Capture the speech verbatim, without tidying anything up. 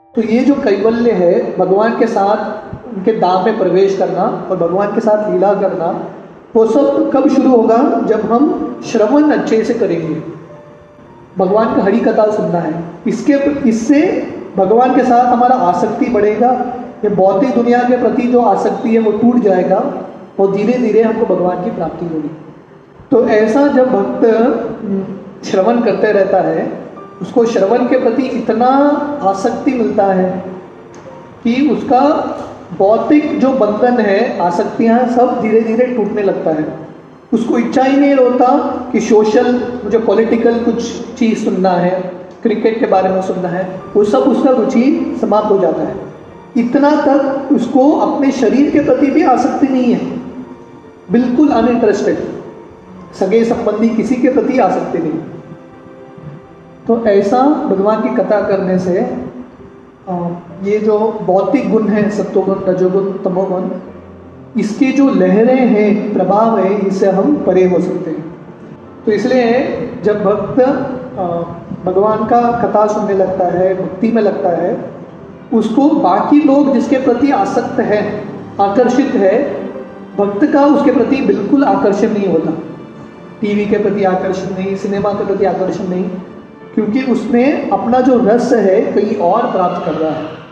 तो ये जो कैवल्य है, भगवान के साथ उनके धाम में प्रवेश करना और भगवान के साथ लीला करना, वो सब कब शुरू होगा? जब हम श्रवण अच्छे से करेंगे, भगवान का हरि कथा सुनना है। इसके इससे भगवान के साथ हमारा आसक्ति बढ़ेगा, ये भौतिक दुनिया के प्रति जो आसक्ति है वो टूट जाएगा और धीरे धीरे हमको भगवान की प्राप्ति होगी। तो ऐसा जब भक्त श्रवण करते रहता है, उसको श्रवण के प्रति इतना आसक्ति मिलता है कि उसका भौतिक जो बंधन है, आसक्तियाँ सब धीरे धीरे टूटने लगता है। उसको इच्छा ही नहीं होता कि सोशल, मुझे पॉलिटिकल कुछ चीज़ सुनना है, क्रिकेट के बारे में सुनना है, वो सब उसका रुचि समाप्त हो जाता है। इतना तक उसको अपने शरीर के प्रति भी आसक्ति नहीं है, बिल्कुल अनइंटरेस्टेड, सगे संबंधी किसी के प्रति आसक्ति नहीं। तो ऐसा भगवान की कथा करने से ये जो भौतिक गुण है, सत्वगुण, रजोगुण, तमोगुण, इसकी जो लहरें हैं, प्रभाव है, इससे हम परे हो सकते हैं। तो इसलिए जब भक्त भगवान का कथा सुनने लगता है, भक्ति में लगता है, उसको बाकी लोग जिसके प्रति आसक्त है, आकर्षित है, भक्त का उसके प्रति बिल्कुल आकर्षण नहीं होता। टीवी के प्रति आकर्षण नहीं, सिनेमा के प्रति आकर्षण नहीं, क्योंकि उसने अपना जो रस है कहीं और प्राप्त कर रहा है।